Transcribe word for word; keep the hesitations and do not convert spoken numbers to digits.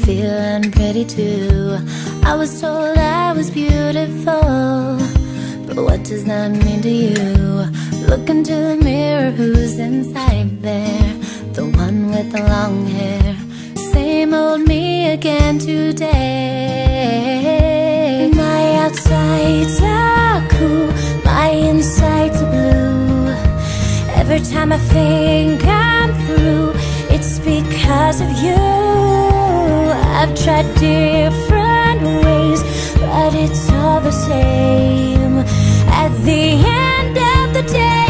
feeling pretty too. I was told I was beautiful, but what does that mean to you? Look into the mirror, who's inside there? The one with the long hair. Same old me again today. My outsides are cool, my insides are blue. Every time I think I'm through, it's because of you. I've tried different ways, but it's all the same. At the end of the day,